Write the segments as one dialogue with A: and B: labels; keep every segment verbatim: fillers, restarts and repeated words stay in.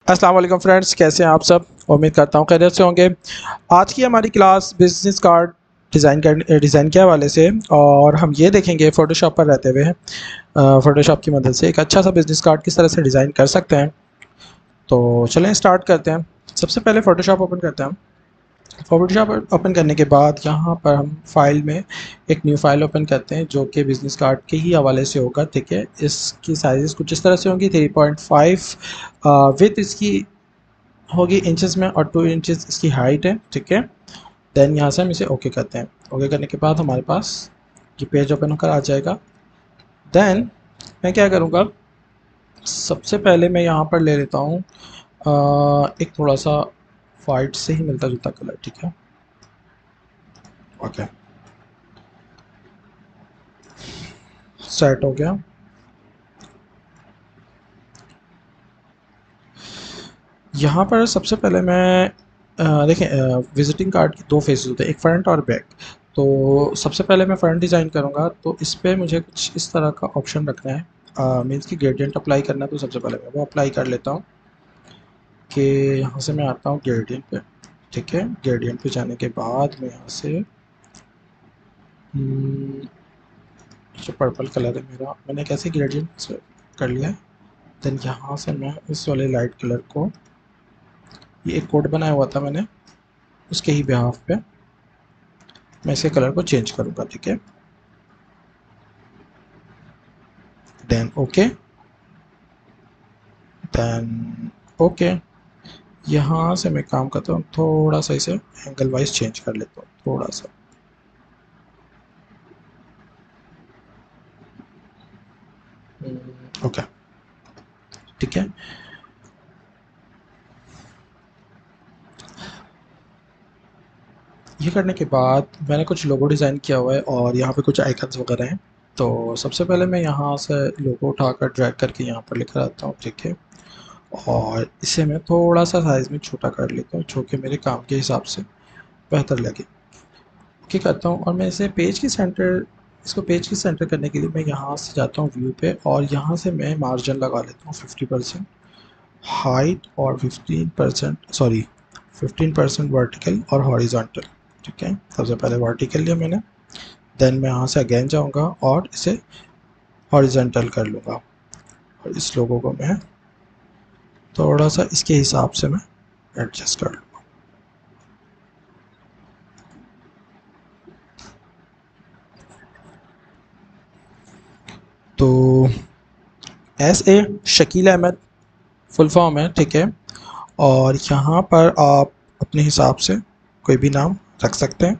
A: अस्सलाम वालेकुम फ्रेंड्स, कैसे हैं आप सब। उम्मीद करता हूँ खैरियत से होंगे। आज की हमारी क्लास बिजनेस कार्ड डिज़ाइन कर डिज़ाइन के हवाले से, और हम ये देखेंगे फ़ोटोशॉप पर रहते हुए फ़ोटोशॉप की मदद से एक अच्छा सा बिजनेस कार्ड किस तरह से डिज़ाइन कर सकते हैं। तो चलें स्टार्ट करते हैं। सबसे पहले फ़ोटोशॉप ओपन करते हैं हम। फ़ोटोशॉप ओपन करने के बाद यहाँ पर हम फाइल में एक न्यू फाइल ओपन करते हैं जो कि बिजनेस कार्ड के ही हवाले से होगा। ठीक है, इसकी साइज़ कुछ इस तरह से होंगी। थ्री पॉइंट फाइव विथ इसकी होगी इंचेस में, और टू इंचेस इसकी हाइट है। ठीक है, देन यहाँ से हम इसे ओके करते हैं। ओके करने के बाद हमारे पास ये पेज ओपन होकर आ जाएगा। देन मैं क्या करूँगा, सबसे पहले मैं यहाँ पर ले लेता हूँ एक थोड़ा सा वाइट से ही मिलता जुलता कलर। ठीक है, ओके, सेट हो गया। यहाँ पर सबसे पहले मैं अ, देखें, विजिटिंग कार्ड की दो फेसेस होते हैं, एक फ्रंट और बैक। तो सबसे पहले मैं फ्रंट डिज़ाइन करूँगा, तो इस पे मुझे कुछ इस तरह का ऑप्शन रखना है। मीन्स की ग्रेडियंट अप्लाई करना है। तो सबसे पहले मैं वो अप्लाई कर लेता हूँ कि यहाँ से मैं आता हूँ ग्रेडियंट पे। ठीक है, ग्रेडियंट पे जाने के बाद मैं यहाँ से हम्म, जो पर्पल कलर है मेरा, मैंने कैसे ग्रेडियंट कर लिया है। देन यहाँ से मैं इस वाले लाइट कलर को, ये एक कोड बनाया हुआ था मैंने, उसके ही बिहाफ पे मैं इसके कलर को चेंज करूँगा। ठीक है, देन ओके, देन ओके। यहाँ से मैं काम करता हूँ, थोड़ा सा इसे एंगल वाइज चेंज कर लेता हूँ थोड़ा सा। ओके, ठीक है। ये करने के बाद मैंने कुछ लोगो डिज़ाइन किया हुआ है और यहाँ पे कुछ आइकन्स वगैरह हैं। तो सबसे पहले मैं यहाँ से लोगो उठाकर ड्रैग करके यहाँ पर लेकर आता हूँ। ठीक है, और इसे मैं थोड़ा सा साइज़ में छोटा कर लेता हूँ जो कि मेरे काम के हिसाब से बेहतर लगे। ओके करता हूँ, और मैं इसे पेज की सेंटर इसको पेज की सेंटर करने के लिए मैं यहाँ से जाता हूँ व्यू पे, और यहाँ से मैं मार्जिन लगा लेता हूँ फिफ्टी परसेंट, हाइट और fifteen percent sorry fifteen percent vertical और हॉरिजॉन्टल। ठीक है, सबसे पहले वर्टिकल लिया मैंने, देन मैं यहाँ से अगेन जाऊँगा और इसे हॉरिजॉन्टल कर लूँगा, और इस लोगों को मैं थोड़ा सा इसके हिसाब से मैं एडजस्ट कर लूँगा। तो S A Shakeel Ahmed full form है। ठीक है, और यहाँ पर आप अपने हिसाब से कोई भी नाम रख सकते हैं।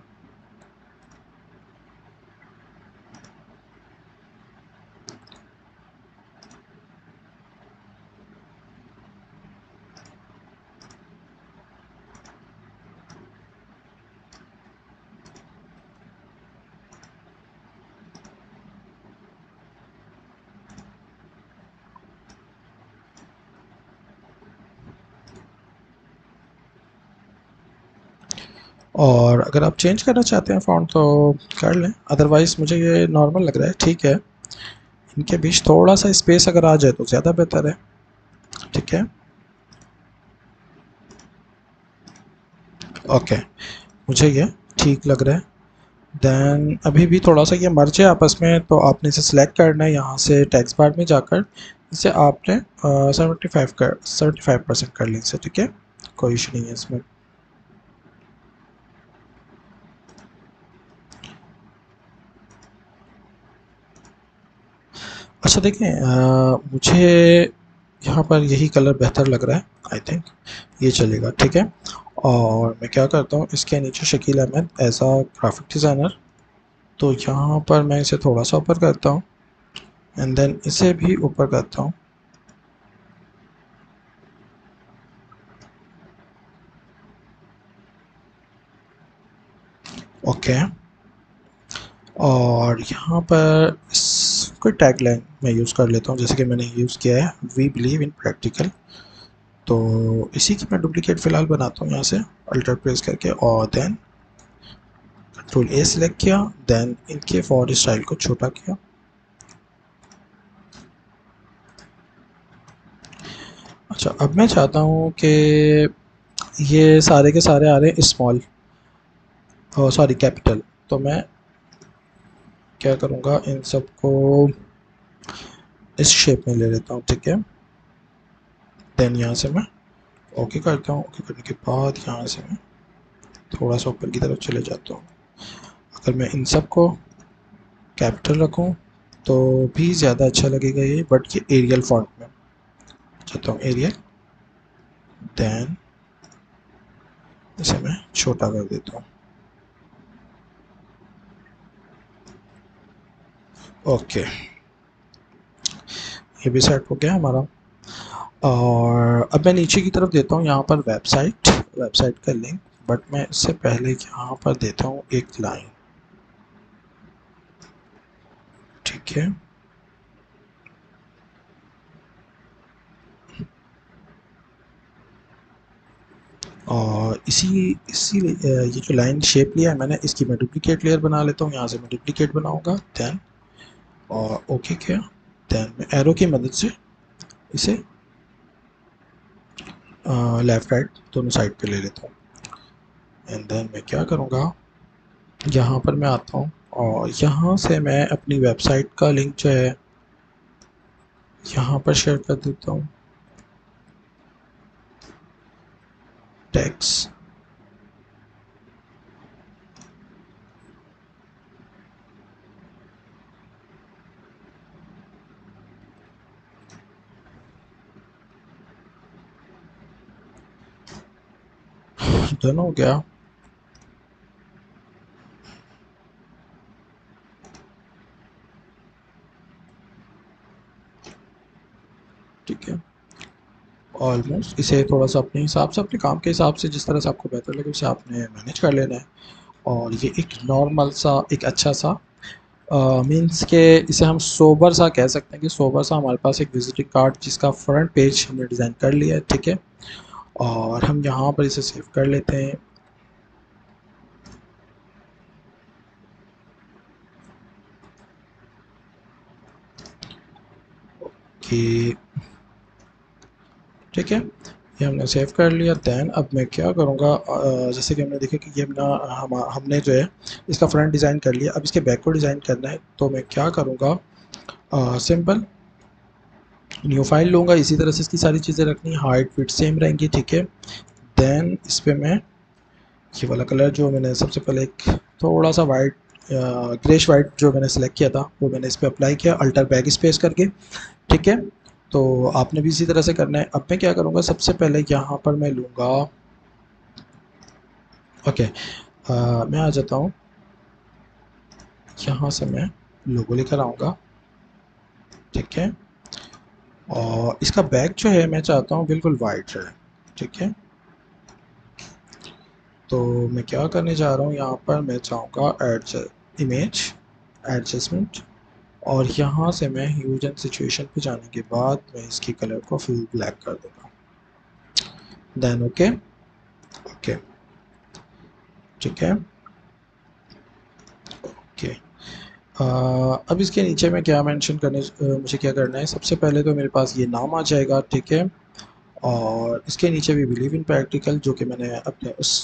A: और अगर आप चेंज करना चाहते हैं फ़ॉन्ट तो कर लें, अदरवाइज़ मुझे ये नॉर्मल लग रहा है। ठीक है, इनके बीच थोड़ा सा स्पेस अगर आ जाए तो ज़्यादा बेहतर है। ठीक है, ओके, मुझे ये ठीक लग रहा है। देन अभी भी थोड़ा सा ये मर्ज है आपस में, तो आपने इसे सिलेक्ट करना है। यहाँ से टेक्स्ट बार में जाकर इसे आपने सेवेंटी फाइव कर सेवेंटी फाइव परसेंट कर लें इसे। ठीक है, कोई इशू नहीं है इसमें। अच्छा देखें, अ, मुझे यहाँ पर यही कलर बेहतर लग रहा है। आई थिंक ये चलेगा। ठीक है, और मैं क्या करता हूँ, इसके नीचे Shakeel Ahmed as a graphic designer, तो यहाँ पर मैं इसे थोड़ा सा ऊपर करता हूँ, एंड देन इसे भी ऊपर करता हूँ। ओके, और यहाँ पर इस कोई टैगलाइन मैं यूज़ कर लेता हूँ, जैसे कि मैंने यूज़ किया है वी बिलीव इन प्रैक्टिकल। तो इसी की मैं डुप्लीकेट फ़िलहाल बनाता हूँ यहाँ से अल्टर प्रेस करके, और देन कंट्रोल ए सिलेक्ट किया, देन इनके फॉन्ट स्टाइल को छोटा किया। अच्छा, अब मैं चाहता हूँ कि ये सारे के सारे आ रहे हैं स्मॉल, सॉरी कैपिटल। तो मैं क्या करूँगा, इन सबको इस शेप में ले लेता हूँ, ठीक है। देन यहाँ से मैं ओके करता हूँ। ओके करने के बाद यहाँ से मैं थोड़ा सा ऊपर की तरफ चले जाता हूँ। अगर मैं इन सब को कैपिटल रखूँ तो भी ज़्यादा अच्छा लगेगा ये, बट ये एरियल फॉन्ट में चाहता हूँ, एरियल। देन इसे मैं छोटा कर देता हूँ। ओके, ये भी सेट हो गया हमारा। और अब मैं नीचे की तरफ देता हूँ यहाँ पर वेबसाइट, वेबसाइट का लिंक। बट मैं इससे पहले यहाँ पर देता हूँ एक लाइन, ठीक है। और इसी इसी ये जो लाइन शेप लिया है मैंने, इसकी मैं डुप्लीकेट लेयर बना लेता हूँ। यहाँ से मैं डुप्लीकेट बनाऊँगा, देन और ओके किया। देन मैं एरो की मदद से इसे लेफ़्ट राइट दोनों साइड पे ले लेता हूँ। एंड देन मैं क्या करूँगा, यहाँ पर मैं आता हूँ और यहाँ से मैं अपनी वेबसाइट का लिंक जो है यहाँ पर शेयर कर देता हूँ। टैक्स, डन हो गया। ठीक है, ऑलमोस्ट इसे थोड़ा सा अपने हिसाब से, अपने काम के हिसाब से, जिस तरह से आपको बेहतर लगे उसे आपने मैनेज कर लेना है। और ये एक नॉर्मल सा, एक अच्छा सा मीन्स के इसे हम सोबर सा कह सकते हैं कि सोबर सा हमारे पास एक विजिटिंग कार्ड जिसका फ्रंट पेज हमने डिज़ाइन कर लिया है, ठीक है। और हम यहाँ पर इसे सेव कर लेते हैं। कि ठीक है, ये हमने सेव कर लिया। दैन अब मैं क्या करूँगा, जैसे कि हमने देखा कि ये अपना हम हमने जो है इसका फ्रंट डिज़ाइन कर लिया। अब इसके बैक को डिज़ाइन करना है, तो मैं क्या करूँगा, सिंपल न्यू फाइल लूँगा। इसी तरह से इसकी सारी चीज़ें रखनी, हाइट फिट सेम रहेंगी, ठीक है। देन इस पर मैं ये वाला कलर जो मैंने सबसे पहले एक थोड़ा सा वाइट, ग्रेश वाइट जो मैंने सेलेक्ट किया था, वो मैंने इस पर अप्लाई किया अल्टर बैक स्पेस करके, ठीक है। तो आपने भी इसी तरह से करना है। अब मैं क्या करूँगा, सबसे पहले यहाँ पर मैं लूँगा, ओके, आ, मैं आ जाता हूँ, यहाँ से मैं लोगो लेकर आऊँगा, ठीक है। और इसका बैक जो है मैं चाहता हूँ बिल्कुल वाइट रहे, ठीक है। तो मैं क्या करने जा रहा हूँ, यहाँ पर मैं चाहूँगा एड इमेज एडजस्टमेंट, और यहाँ से मैं ह्यूज एंड सिचुएशन पे जाने के बाद मैं इसकी कलर को फुल ब्लैक कर दूँगा। देन ओके, ओके, ठीक है, ओके। अब इसके नीचे में क्या मेंशन करने, अ, मुझे क्या करना है, सबसे पहले तो मेरे पास ये नाम आ जाएगा, ठीक है। और इसके नीचे भी बिलीव इन प्रैक्टिकल, जो कि मैंने अपने उस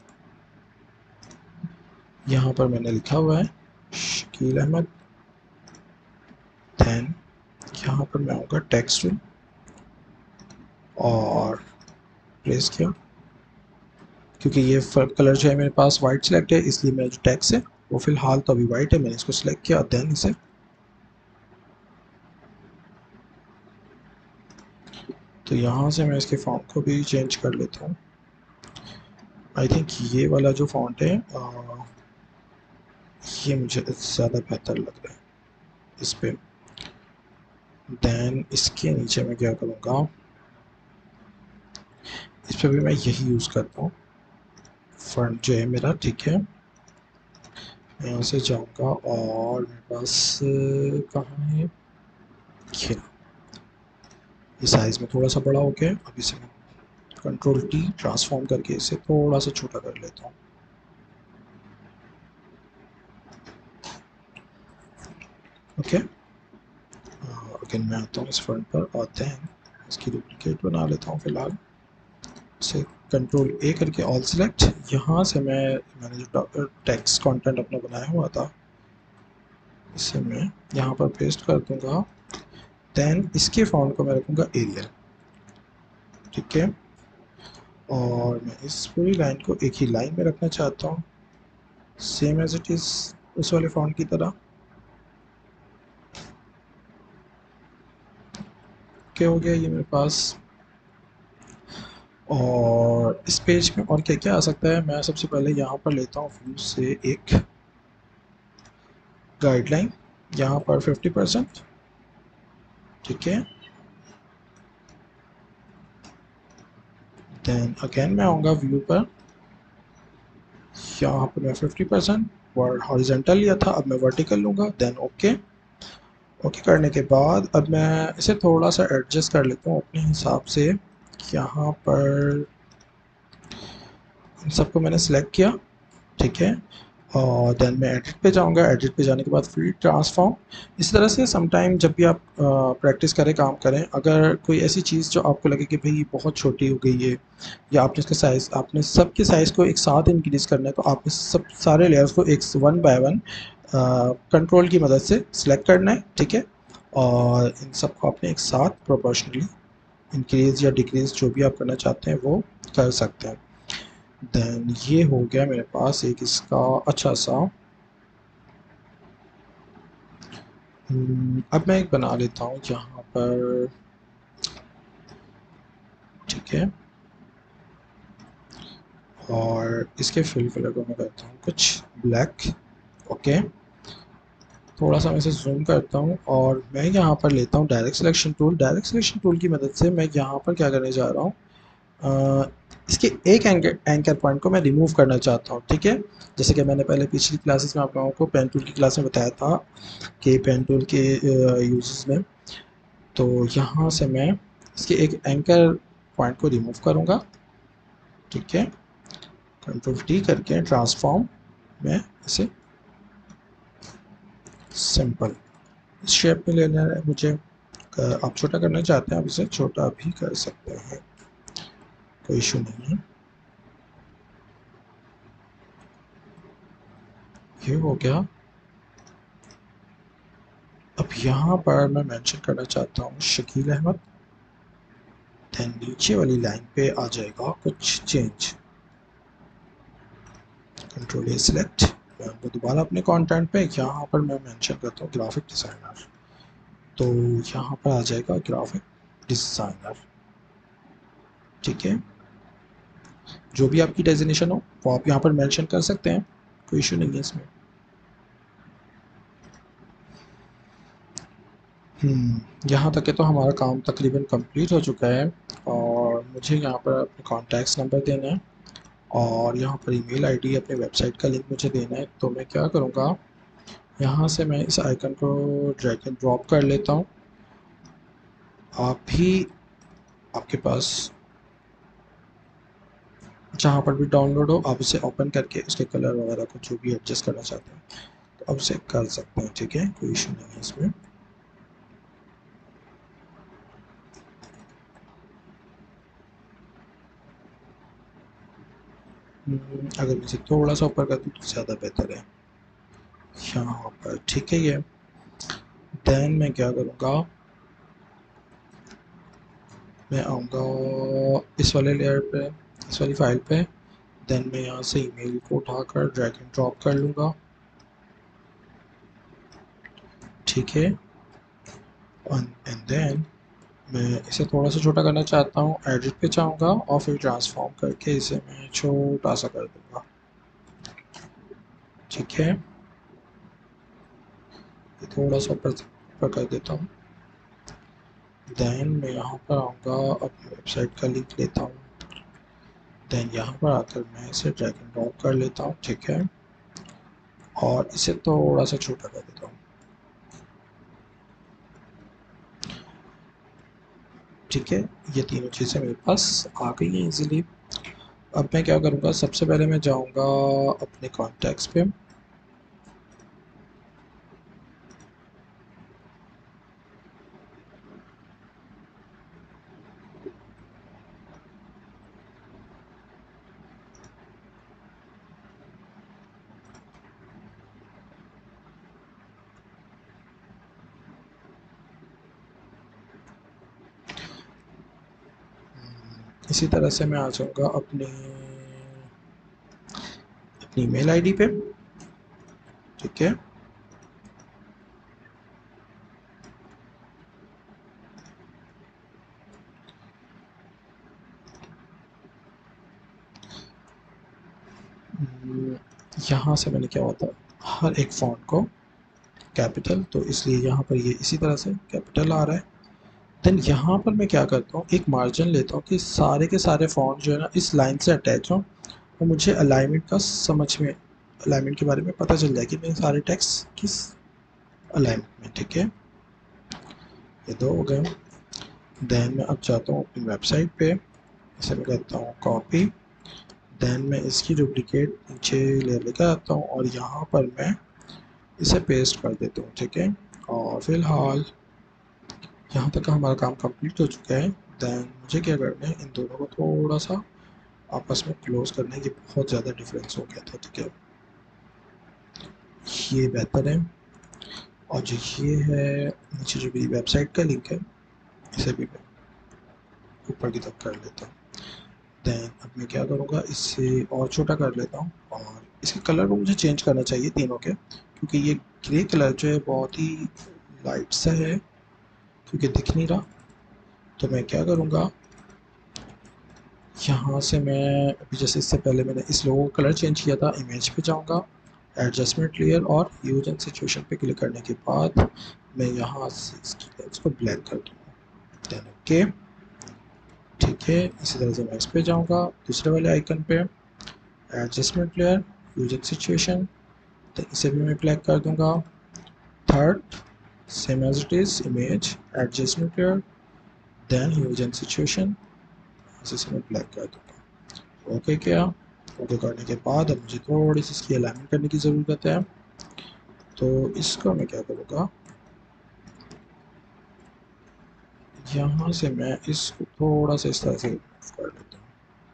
A: यहाँ पर मैंने लिखा हुआ है शकील अहमद। दैन यहाँ पर मैं आऊँगा टेक्स्ट और प्लेस किया, क्योंकि ये कलर जो है मेरे पास वाइट सेलेक्ट है, इसलिए मेरा जो टेक्स्ट है वो फिलहाल तो अभी वाइट है। मैंने इसको सिलेक्ट किया, देन इसे तो यहाँ से मैं इसके फॉन्ट को भी चेंज कर लेता हूँ। आई थिंक ये वाला जो फॉन्ट है आ, ये मुझे ज़्यादा बेहतर लग रहा है इस पर। देन इसके नीचे मैं क्या करूँगा, इस पर भी मैं यही यूज़ करता हूँ, फ्रंट जो है मेरा, ठीक है। मैं यहाँ से जाऊँगा और मेरे पास कहाँ है ये, ये साइज़ में थोड़ा सा बड़ा हो गया। अब इसे मैं कंट्रोल टी ट्रांसफॉर्म करके इसे थोड़ा सा छोटा कर लेता हूँ, ओके। अगेन मैं आता हूँ इस फ्रंट पर और देन इसकी डुप्लीकेट बना लेता हूँ फ़िलहाल। इसे कंट्रोल ए करके ऑल सेलेक्ट। यहाँ से मैं मैंने जो टेक्स्ट कंटेंट अपना बनाया हुआ था इसे मैं यहाँ पर पेस्ट कर दूँगा। दैन इसके फॉन्ट को मैं रखूँगा एरियल, ठीक है। और मैं इस पूरी लाइन को एक ही लाइन में रखना चाहता हूँ, सेम एज इट इज़ उस वाले फॉन्ट की तरह। क्या हो गया ये मेरे पास। और इस पेज में और क्या क्या आ सकता है, मैं सबसे पहले यहाँ पर लेता हूँ व्यू से एक गाइडलाइन, यहाँ पर फिफ्टी परसेंट, ठीक है। देन अगेन मैं आऊँगा व्यू पर, यहाँ पर मैं फिफ्टी परसेंट वर्ड हॉरिजेंटल लिया था, अब मैं वर्टिकल लूँगा। Then okay. ओके करने के बाद अब मैं इसे थोड़ा सा एडजस्ट कर लेता हूँ अपने हिसाब से। यहाँ पर इन सबको मैंने सेलेक्ट किया, ठीक है। और देन मैं एडिट पे जाऊँगा, एडिट पे जाने के बाद फ्री ट्रांसफॉर्म। इस तरह से समटाइम जब भी आप प्रैक्टिस करें, काम करें, अगर कोई ऐसी चीज़ जो आपको लगे कि भाई बहुत छोटी हो गई है या आपने इसका साइज़, आपने सबके साइज़ को एक साथ इंक्रीज़ करना है, तो आपने सब सारे लेयर्स को एक वन बाय वन कंट्रोल की मदद से सिलेक्ट करना है, ठीक है। और इन सबको आपने एक साथ प्रोपोर्शनली इंक्रीज़ या डिक्रीज़ जो भी आप करना चाहते हैं वो कर सकते हैं। देन ये हो गया मेरे पास एक इसका अच्छा सा। हम्म, अब मैं एक बना लेता हूँ यहाँ पर, ठीक है। और इसके फिल कलर को मैं करता हूँ कुछ ब्लैक, ओके। थोड़ा सा मैं इसे जूम करता हूँ और मैं यहाँ पर लेता हूँ direct selection tool. Direct selection tool की मदद से मैं यहाँ पर क्या करने जा रहा हूँ, अ, इसके एक एंकर एंकर पॉइंट को मैं रिमूव करना चाहता हूँ, ठीक है। जैसे कि मैंने पहले पिछली क्लासेस में आप लोगों को पेन टूल की क्लास में बताया था कि पेन टूल के यूजेस में, तो यहाँ से मैं इसके एक एंकर पॉइंट को रिमूव करूँगा, ठीक है। कंट्रोल टी करके ट्रांसफॉर्म में इसे सिंपल इस शेप में लेना है मुझे। आप छोटा करना चाहते हैं आप इसे छोटा भी कर सकते हैं, कोई इशू नहीं है। ये हो गया। अब यहाँ पर मैं मेंशन करना चाहता हूँ शकील अहमद। देन नीचे वाली लाइन पे आ जाएगा कुछ चेंज, कंट्रोल ए सिलेक्ट। मैं उनको दोबारा अपने कंटेंट पे यहाँ पर मैं मेंशन करता हूँ ग्राफिक डिज़ाइनर, तो यहाँ पर आ जाएगा ग्राफिक डिज़ाइनर, ठीक है। जो भी आपकी डेजिग्नेशन हो वो आप यहाँ पर मेंशन कर सकते हैं, कोई इशू नहीं है इसमें। हम्म, यहाँ तक है तो हमारा काम तकरीबन कंप्लीट हो चुका है। और मुझे यहाँ पर अपने कॉन्टैक्ट्स नंबर देना है और यहाँ पर ईमेल आईडी, अपने वेबसाइट का लिंक मुझे देना है। तो मैं क्या करूँगा, यहाँ से मैं इस आइकन को ड्रैग एंड ड्रॉप कर लेता हूँ। आप भी आपके पास जहाँ पर भी डाउनलोड हो आप इसे ओपन करके उसके कलर वगैरह को जो भी एडजस्ट करना चाहते हैं तो आप इसे कर सकते हैं, ठीक है, कोई इशू नहीं है इसमें। हम्म, अगर मैं इसे थोड़ा सा ऊपर कर दूँ तो ज़्यादा बेहतर है यहाँ पर, ठीक है। ये देन मैं क्या करूँगा, मैं आऊँगा इस वाले लेयर पे, इस वाली फाइल पे। देन मैं यहाँ से ईमेल को उठाकर ड्रैग एंड ड्रॉप कर लूँगा, ठीक है। एंड देन मैं इसे थोड़ा सा छोटा करना चाहता हूँ, एडिट पे जाऊँगा और फिर ट्रांसफॉर्म करके इसे मैं छोटा सा कर दूँगा, ठीक है। ये थोड़ा सा ऊपर ऊपर कर देता हूँ। देन मैं यहाँ पर आऊँगा, अपनी वेबसाइट का लिंक लेता हूँ। देन यहाँ पर आकर मैं इसे ड्रैग एंड ड्रॉप कर लेता हूँ, ठीक है। और इसे थोड़ा सा छोटा कर देता हूँ, ठीक है। ये तीनों चीज़ें मेरे पास आ गई हैं इजीली। अब मैं क्या करूँगा, सबसे पहले मैं जाऊँगा अपने कॉन्टैक्ट्स पे। इसी तरह से मैं आ जाऊँगा अपनी अपनी ईमेल आईडी पे, ठीक है। यहाँ से मैंने क्या होता हर एक फ़ॉन्ट को कैपिटल, तो इसलिए यहाँ पर ये इसी तरह से कैपिटल आ रहा है। देन यहाँ पर मैं क्या करता हूँ, एक मार्जिन लेता हूँ कि सारे के सारे फ़ॉन्ट जो है ना इस लाइन से अटैच हों और मुझे अलाइनमेंट का समझ में अलाइनमेंट के बारे में पता चल जाए कि मेरे सारे टेक्स्ट किस अलाइनमेंट में, ठीक है। ये दो हो गए। देन मैं अब जाता हूँ अपनी वेबसाइट पे, इसे मैं कहता हूँ कॉपी। देन मैं इसकी डुप्लिकेट नीचे ले लेकर आता हूँ और यहाँ पर मैं इसे पेस्ट कर देता हूँ, ठीक है। और फिलहाल यहाँ तक का हमारा काम कंप्लीट हो चुका है। देन मुझे क्या करना है, इन दोनों को थोड़ा सा आपस में क्लोज करने की, बहुत ज़्यादा डिफरेंस हो गया था, ठीक है। ये बेहतर है। और जो ये है नीचे जो मेरी वेबसाइट का लिंक है, इसे भी मैं ऊपर की तरफ कर लेता हूँ। देन अब मैं क्या करूँगा, इससे और छोटा कर लेता हूँ और इसके कलर को मुझे चेंज करना चाहिए तीनों के, क्योंकि ये ग्रे कलर जो है बहुत ही लाइट सा है, क्योंकि दिख नहीं रहा। तो मैं क्या करूँगा, यहाँ से मैं अभी जैसे इससे पहले मैंने इस लोगो का कलर चेंज किया था, इमेज पे जाऊँगा, एडजस्टमेंट लेयर और यूज एंड सिचुएशन पे क्लिक करने के बाद मैं यहाँ से इसकी इसको ब्लैक कर दूँगा। देन ओके, ठीक है। इसी तरह से मैं इस पे जाऊँगा दूसरे वाले आइकन पे, एडजस्टमेंट लेयर, यूज एंड सिचुएशन, तो इसे भी मैं ब्लैक कर दूँगा। Third same as it is, image, adjustment layer, then hue and सिचुएशन, इसे मैं ब्लैक कर दूँगा। ओके क्या, ओके करने के बाद अब मुझे थोड़ी सी इसकी अलाइनमेंट करने की ज़रूरत है। तो इसको मैं क्या करूँगा, यहाँ से मैं इसको थोड़ा सा इस तरह से कर लेता हूँ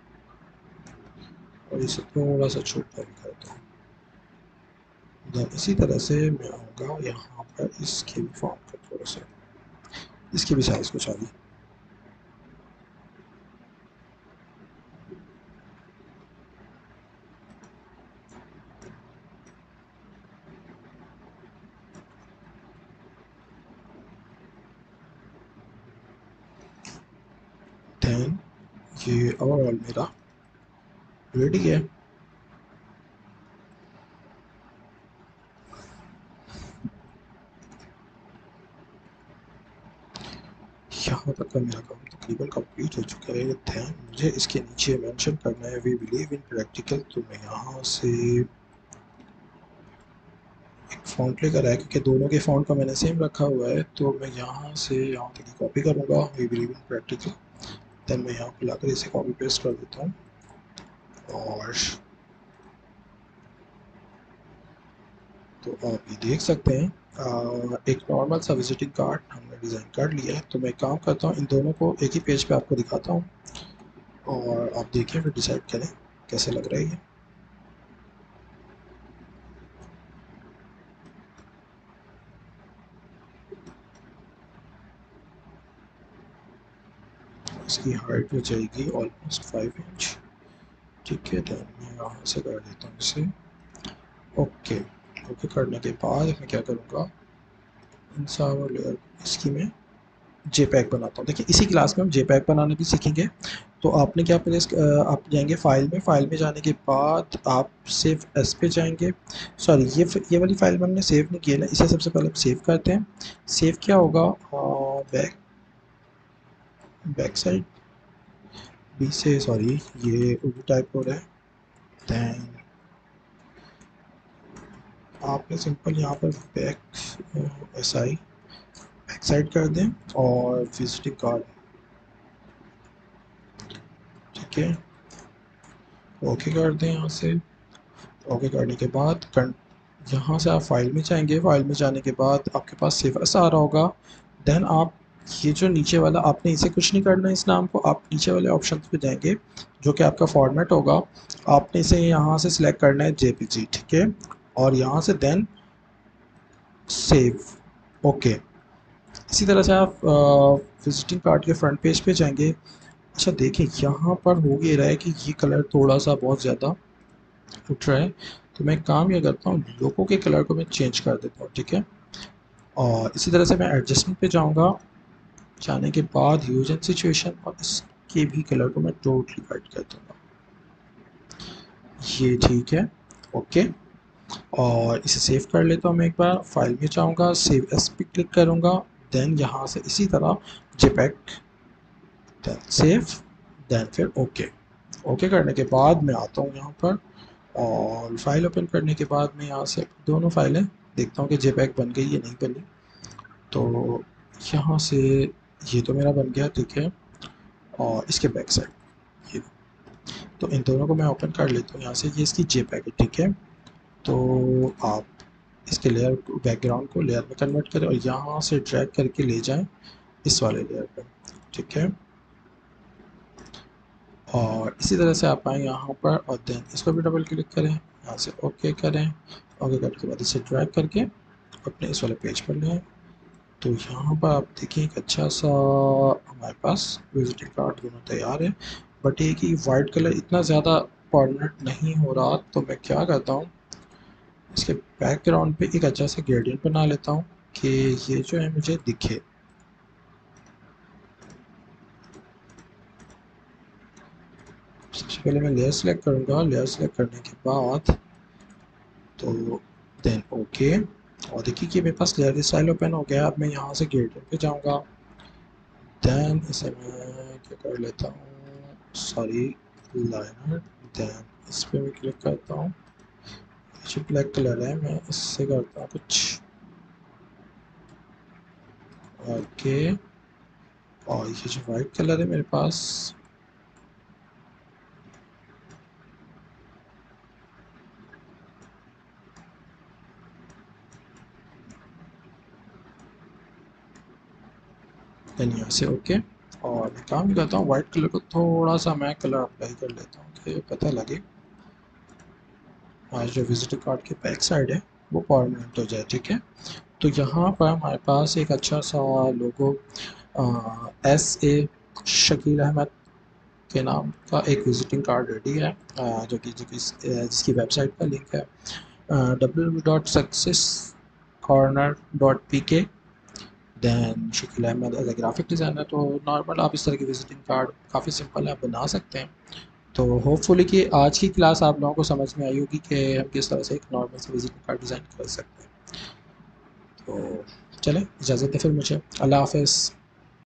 A: और इसे थोड़ा सा छोटा भी करता हूँ। देन इसी तरह से मैं आऊँगा यहाँ पर इसके भी फॉर्म का थोड़ा सा, इसकी भी साइज़ कुछ आगे। देन ये ओवरऑल मेरा रेडी है। यहाँ तक का मेरा काम तकरीबन कंप्लीट हो चुका है। दैन मुझे इसके नीचे मेंशन करना है वी बिलीव इन प्रैक्टिकल, तो मैं यहाँ से एक फ़ॉन्ट लेकर आया, क्योंकि दोनों के फ़ॉन्ट का मैंने सेम रखा हुआ है, तो मैं यहाँ से यहाँ तक कॉपी करूँगा we believe in practical. Then मैं यहाँ पर लाकर इसे कॉपी पेस्ट कर देता हूँ और तो आप ये देख सकते हैं आ, एक नॉर्मल सा विजिटिंग कार्ड हमने डिज़ाइन कर लिया है। तो मैं काम करता हूँ, इन दोनों को एक ही पेज पे आपको दिखाता हूँ और आप देखिए फिर डिसाइड करें कैसे लग रहा है ये। इसकी हाइट हो जाएगी ऑलमोस्ट फाइव इंच, ठीक है। तो मैं यहाँ से कर देता हूँ इसे ओके। ओके करने के बाद मैं क्या करूँगा, इन सारों लेयर इसकी मैं जे पैक बनाता हूँ। देखिए इसी क्लास में हम जे पैक बनाना भी सीखेंगे। तो आपने क्या प्रेस, आप जाएंगे फाइल में, फाइल में जाने के बाद आप सेव एस पे जाएंगे। सॉरी ये ये वाली फाइल में हमने सेव नहीं किया ना, इसे सबसे पहले हम सेव करते हैं। सेव क्या होगा, बैक बैक साइड बी से, सॉरी ये उर्दू टाइप हो रहा है। दैन आपने सिंपल यहाँ पर back S I back side कर दें और विजिटिंग कार्ड, ठीक है। ओके कर दें यहाँ से। ओके करने के बाद यहाँ से आप फाइल में जाएंगे, फाइल में जाने के बाद आपके पास सेव एस आ रहा होगा। देन आप ये जो नीचे वाला, आपने इसे कुछ नहीं करना है, इस नाम को आप नीचे वाले ऑप्शन पे जाएंगे जो कि आपका फॉर्मेट होगा। आपने इसे यहाँ से सिलेक्ट करना है जेपीजी, ठीक है। और यहाँ से देन सेव, ओके। इसी तरह से आप विजिटिंग कार्ड के फ्रंट पेज पे जाएंगे, अच्छा देखिए, यहाँ पर हो ये रहा है कि ये कलर थोड़ा सा बहुत ज़्यादा उठ रहा है, तो मैं काम ये करता हूँ, लोगों के कलर को मैं चेंज कर देता हूँ, ठीक है। और इसी तरह से मैं एडजस्टमेंट पे जाऊँगा, जाने के बाद यूज एंड सिचुएशन, और इसके भी कलर को मैं टोटली वाइट कर दूँगा। ये ठीक है, ओके। और इसे सेव कर लेता हूँ मैं, एक बार फाइल में जाऊँगा, सेव एस पे क्लिक करूँगा, देन यहाँ से इसी तरह जेपेग, देन सेव, देन फिर ओके। ओके करने के बाद मैं आता हूँ यहाँ पर, और फाइल ओपन करने के बाद मैं यहाँ से दोनों फाइलें देखता हूँ कि जेपैग बन गई या नहीं बनी। तो यहाँ से ये तो मेरा बन गया, ठीक है। और इसके बैक साइड ये, तो इन दोनों को मैं ओपन कर लेता हूँ यहाँ से, ये इसकी जेपैग है, ठीक है। तो आप इसके लेयर बैकग्राउंड को लेयर में कन्वर्ट करें और यहाँ से ड्रैग करके ले जाएं इस वाले लेयर पर, ठीक है। और इसी तरह से आप आएँ यहाँ पर और देन इसको भी डबल क्लिक करें, यहाँ से ओके करें। ओके करने के बाद इसे ड्रैग करके अपने इस वाले पेज पर ले आएँ। तो यहाँ पर आप देखिए एक अच्छा सा हमारे पास विजिटिंग कार्ड दोनों तैयार है, बट ये कि वाइट कलर इतना ज़्यादा परमानेंट नहीं हो रहा, तो मैं क्या करता हूँ, इसके बैकग्राउंड पे एक अच्छा सा ग्रेडियंट बना लेता हूँ कि ये जो है मुझे दिखे। सबसे पहले मैं लेयर सेलेक्ट करूँगा, लेयर सेलेक्ट करने के बाद तो देन ओके। और देखिए कि मेरे पास लेयर स्टाइल ओपन हो गया। अब मैं यहाँ से ग्रेडियंट पे जाऊँगा, देन इसे मैं क्या कर लेता हूँ, सॉरी लाइनर, देन इस पर मैं क्लिक करता हूँ, जो ब्लैक कलर है मैं इससे करता हूँ कुछ ओके। और ये जो वाइट कलर है मेरे पास, देन यहाँ से ओके। और मैं काम करता हूँ, वाइट कलर को थोड़ा सा मैं कलर अप्लाई कर लेता हूँ कि पता लगे आज जो विजिटिंग कार्ड के बैक साइड है वो परमानेंट हो जाए, ठीक है। तो यहाँ पर हमारे पास एक अच्छा सा logo S A Shakeel Ahmed के नाम का एक विजिटिंग कार्ड रेडी है, आ, जो कि जो कि जिसकी वेबसाइट का लिंक है W W dot success corner dot P K. Then Shakeel Ahmed as a graphic designer. तो नॉर्मल आप इस तरह की विजिटिंग कार्ड काफ़ी सिंपल है, आप बना सकते हैं। तो होपफुली कि आज की क्लास आप लोगों को समझ में आई होगी कि हम किस तरह से एक नॉर्मल से विजिटिंग कार्ड डिज़ाइन कर सकते हैं। तो चलें, इजाज़त है फिर मुझे, अल्लाह हाफ़िज़।